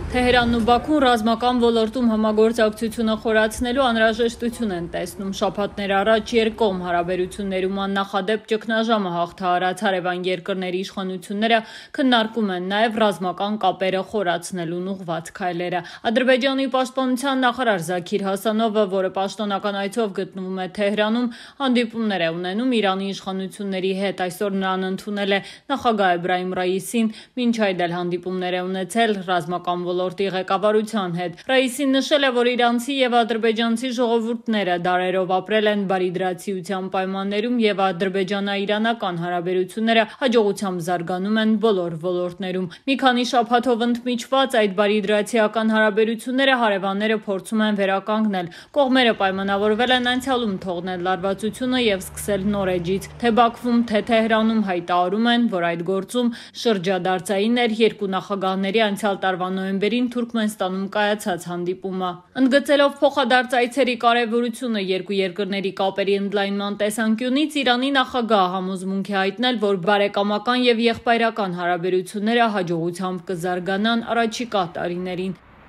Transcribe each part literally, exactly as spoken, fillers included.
Թեհրանն ու Բաքուն ռազմական ոլորտում համագործակցությունը խորացնելու անհրաժեշտություն են տեսնում։ Շաբաթներ առաջ երկկողմ հարաբերություններում աննախադեպ ճգնաժամը հաղթահարած հարևան երկրների իշխանությունները քննարկում են նաև ռազմական կապերը խորացնելուն ուղղված քայլերը։ Ադրբեջանի պաշտպանության նախարար Զաքիր Հասանովը, որը պաշտոնական այցով գտնվում է Թեհրանում, հանդիպումներ է ունենում Իրանի իշխանությունների հետ։ Այսօր նրան ընդունել է նախագահ Էբրահիմ Ռայիսին, մինչ այդ էլ հանդիպումներ է ունեցել ռազմական ոլորտի ղեկավարության հետ։ Ռայիսին նշել է, որ իրանցի եւ ադրբեջանցի ժողովուրդները դարերով ապրել են բարիդրացիության պայմաններում եւ ադրբեջանա-իրանական հարաբերությունները հաջողությամբ զարգանում են բոլոր ոլորտներում։ Մի քանի շաբաթով ընդմիջված այդ բարիդրացիական հարաբերությունները հարևանները փորձում են վերականգնել։ Կողմերը պայմանավորվել են անցյալում թողնել լարվածությունը եւ սկսել նոր էջից։ Թե Բաքվում, թե Թեհրանում հայտարարում են, որ այդ գործում շրջադարձային էր երկու նախագահների անցյալ տարվա նոյեմբերին Թուրքմենստանում կայացած հանդիպումը։ Ընդգծելով փոխադարձ այցերի կարևորությունը երկու երկրների կապերի ընդլայնման տեսանկյունից, Իրանի նախագահը համոզմունք է հայտնել, որ բարեկամական եւ եղբայրական հարաբերությունները հաջողությամբ կզարգանան առաջիկա տարիներին։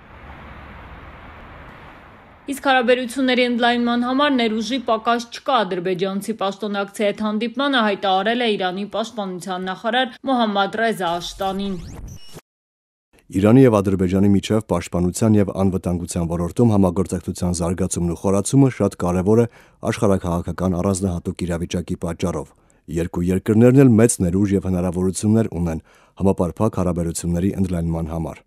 Իսկ հարաբերությունների ընդլայնման համար ներուժի պակաս չկա։ Ադրբեջանցի պաշտոնակցի հետ հանդիպմանը հայտարարել է Իրանի պաշտպանության նախարար Մոհամմադ Ռեզա Աշտանին։ Իրանի եւ Ադրբեջանի միջև պաշտպանության եւ անվտանգության ոլորտում համագործակցության զարգացումն ու խորացումը շատ կարեւոր է աշխարհաքաղաքական առանձնահատուկ իրավիճակի պատճառով։ Երկու երկրներն էլ մեծ ներուժ եւ հնարավորություններ ունեն համապարփակ հարաբերությունների ընդլայնման համար։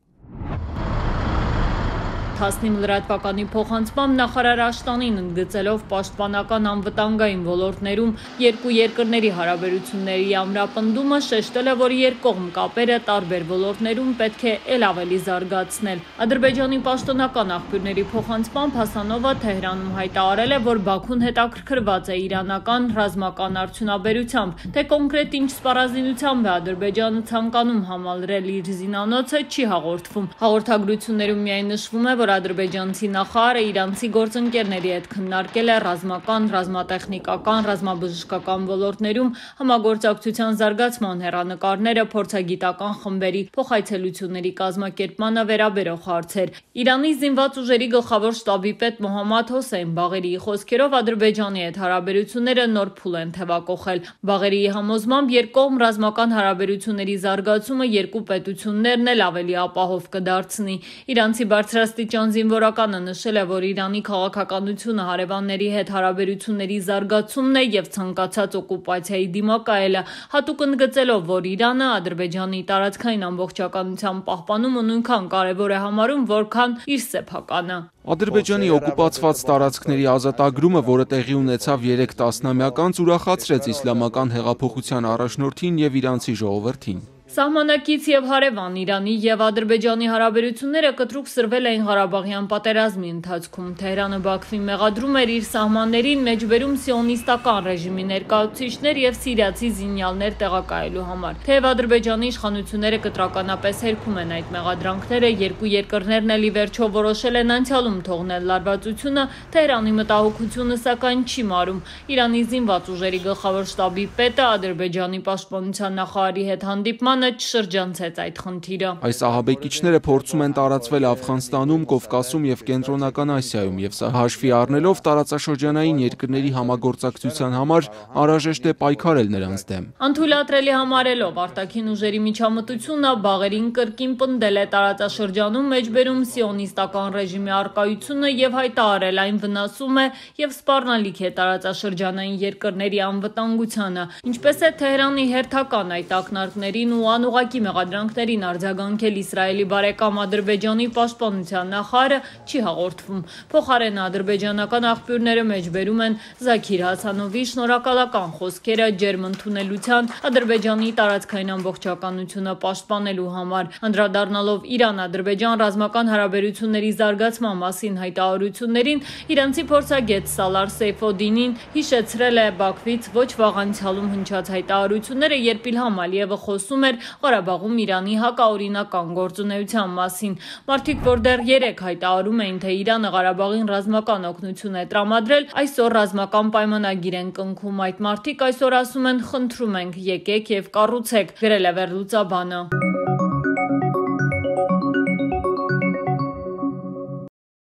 տասնինը լրատվականի փոխանցմամբ նախարար Աշտանին ընդգծելով պաշտպանական անվտանգային ոլորտներում երկու երկրների հարաբերությունների ամրապնդումը, շեշտել է, որ երկկողմ կապերը տարբեր ոլորտներում պետք է ել ավելի զարգացնել։ Ադրբեջանի պաշտոնական աղբյուրների փոխանցմամբ Հասանովը Թեհրանում հայտարարել է, որ Բաքուն հետաքրքրված է իրանական ռազմական արդյունաբերությամբ, թե կոնկրետ ինչ սպառազինությամբ է Ադրբեջանը ցանկանում համալրել իր զինանոցը, չի հաղորդվում։ Հաղորդագրություններում միայն նշվում է, որ ադրբեջանցի նախարարը իրանցի գործընկերների հետ քննարկել է ռազմական, ռազմատեխնիկական, ռազմաբժշկական ոլորտներում համագործակցության զարգացման հեռանկարները, փորձագիտական խմբերի փոխայցելությունների կազմակերպմանը վերաբերող հարցեր։ Իրանի զինված ուժերի գլխավոր շտաբի պետ Մոհամմադ Հոսեյն Բաղերիի խոսքերով Ադրբեջանի հետ հարաբերությունները նոր փուլ են թևակողել։ Բաղերիի համոզմամբ երկկողմ ռազմական հարաբերությունների զարգացումը երկու պետություններն էլ ավելի ապահով կդարձնի։ Իրանցի բարձրաստիճան զինվորականը նշել է, որ Իրանի քաղաքականությունը հարևանների հետ հարաբերությունների զարգացումն է եւ ցանկացած օկուպացիայի դիմակայելը, հատուկ ընդգծելով, որ Իրանը Ադրբեջանի տարածքային ամբողջականության պահպանումը նույնքան կարևոր է համարում, որքան իր սեփականը։ Ադրբեջանի օկուպացված տարածքների ազատագրումը, որը տեղի ունեցավ երեք տասնամյակ անց, ուրախացրեց իսլամական հեղափոխության առաջնորդին եւ իրանցի ժողովրդին։ Սահմանակից եւ հարևան Իրանի եւ Ադրբեջանի հարաբերությունները կտրուկ սրվել էին Ղարաբաղյան պատերազմի ընթացքում։ Թեհրանը Բաքվին մեղադրում էր իր սահմաններին մեջբերում սիոնիստական ռեժիմի ներկայացուցիչներ եւ սիրիացի զինյալներ տեղակայելու համար։ Թեև Ադրբեջանի իշխանությունները կտրականապես հերքում են այդ մեղադրանքները, երկու երկրներն էլ ի վերջո որոշել են անցյալում թողնել լարվածությունը, Թեհրանի մտահոգությունը սակայն չի մարում։ Իրանի զինված ուժերի գլխավոր շտաբի պետը Ադրբեջանի պաշտպանության նախարարի հետ հանդիպման չշրջանցեց այդ խնդիրը։ Այս ահաբեկիչները փորձում են տարածվել Աֆղանստանում, Կովկասում եւ Կենտրոնական Ասիայում, եւ սա հաշվի առնելով տարածաշրջանային երկրների համագործակցության համար անհրաժեշտ է պայքարել նրանց դեմ։ Անթույլատրելի համարելով արտաքին ուժերի միջամտությունը, Բաղերին կրկին պնդել է տարածաշրջանում մեջբերում սիոնիստական ռեժիմի առկայությունը եւ հայտարարել այն վնասում է եւ սպառնալիք է տարածաշրջանային երկրների անվտանգությանը։ Ինչպես է Թեհրանի հերթական այդ ակնարկներին ու անուղղակի մեղադրանքներին արձագանքել Իսրայելի բարեկամ Ադրբեջանի պաշտպանության նախարարը, չի հաղորդվում։ Փոխարենն ադրբեջանական աղբյուրները մեջբերում են Զաքիր Հասանովի շնորհակալական խոսքերը ջերմ ընդունելության Ադրբեջանի տարածքային ամբողջականությունը պաշտպանելու համար։ Անդրադառնալով Իրան-Ադրբեջան ռազմական հարաբերությունների զարգացման մասին հայտարարություններին, իրանցի փորձագետ Սալար Սեյֆոդինին հիշեցրել է Բաքվից ոչ վաղ անցյալում հնչած հայտարարությունները, երբ Իլհամ Ալիևը խոսում էր Ղարաբաղում Իրանի հակաօրինական գործունեության մասին։ Մարդիկ, որ դեռ երեկ հայտարարում էին, թե Իրանը Ղարաբաղին ռազմական օգնություն է տրամադրել, այսօր ռազմական պայմանագիր են կնքում։ Այդ մարդիկ այսօր ասում են՝ խնդրում ենք, եկեք եւ կառուցեք, գրել է Վերլուծաբանը։